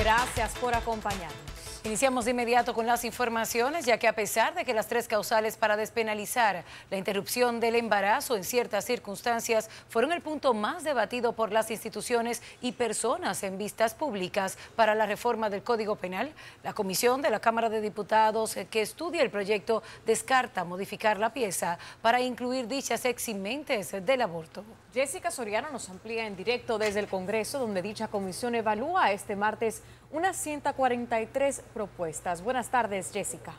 Gracias por acompañarnos. Iniciamos de inmediato con las informaciones, ya que a pesar de que las 3 causales para despenalizar la interrupción del embarazo en ciertas circunstancias fueron el punto más debatido por las instituciones y personas en vistas públicas para la reforma del Código Penal, la Comisión de la Cámara de Diputados que estudia el proyecto descarta modificar la pieza para incluir dichas eximentes del aborto. Jessica Soriano nos amplía en directo desde el Congreso, donde dicha comisión evalúa este martes unas 143 propuestas. Buenas tardes, Jessica.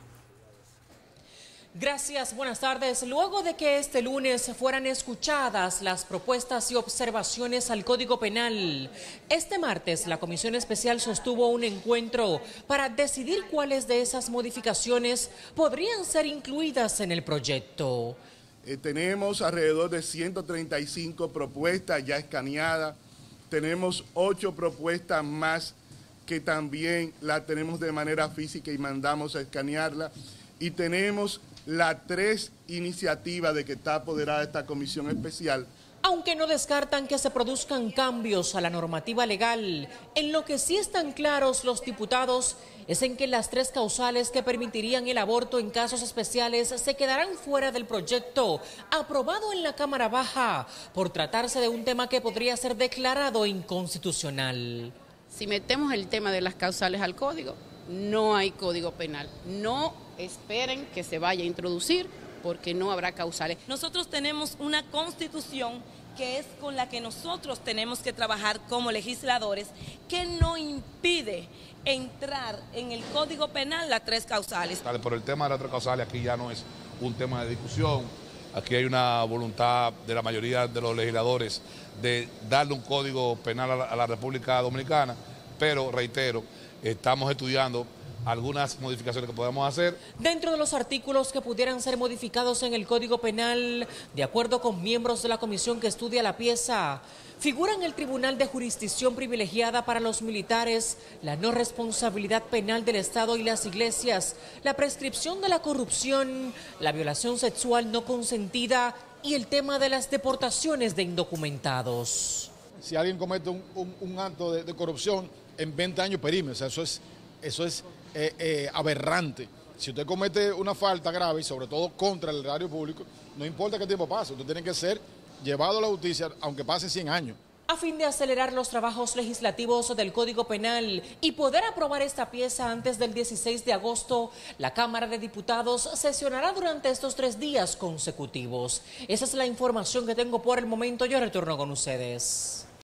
Gracias, buenas tardes. Luego de que este lunes fueran escuchadas las propuestas y observaciones al Código Penal, este martes la Comisión Especial sostuvo un encuentro para decidir cuáles de esas modificaciones podrían ser incluidas en el proyecto. Tenemos alrededor de 135 propuestas ya escaneadas, tenemos 8 propuestas más que también la tenemos de manera física y mandamos a escanearla, y tenemos las 3 iniciativas de que está apoderada esta comisión especial. Aunque no descartan que se produzcan cambios a la normativa legal, en lo que sí están claros los diputados es en que las 3 causales que permitirían el aborto en casos especiales se quedarán fuera del proyecto aprobado en la Cámara Baja por tratarse de un tema que podría ser declarado inconstitucional. Si metemos el tema de las causales al código, no hay código penal. No esperen que se vaya a introducir porque no habrá causales. Nosotros tenemos una constitución que es con la que nosotros tenemos que trabajar como legisladores, que no impide entrar en el Código Penal las 3 causales. Por el tema de las 3 causales aquí ya no es un tema de discusión. Aquí hay una voluntad de la mayoría de los legisladores de darle un código penal a la República Dominicana, pero reitero, estamos estudiando algunas modificaciones que podemos hacer. Dentro de los artículos que pudieran ser modificados en el Código Penal, de acuerdo con miembros de la comisión que estudia la pieza, figuran el Tribunal de Jurisdicción Privilegiada para los militares, la no responsabilidad penal del Estado y las iglesias, la prescripción de la corrupción, la violación sexual no consentida y el tema de las deportaciones de indocumentados. Si alguien comete un acto de corrupción, en 20 años perime, o sea, eso es aberrante. Si usted comete una falta grave y sobre todo contra el erario público, no importa qué tiempo pase, usted tiene que ser llevado a la justicia aunque pase 100 años. A fin de acelerar los trabajos legislativos del Código Penal y poder aprobar esta pieza antes del 16 de agosto, la Cámara de Diputados sesionará durante estos 3 días consecutivos. Esa es la información que tengo por el momento. Yo retorno con ustedes.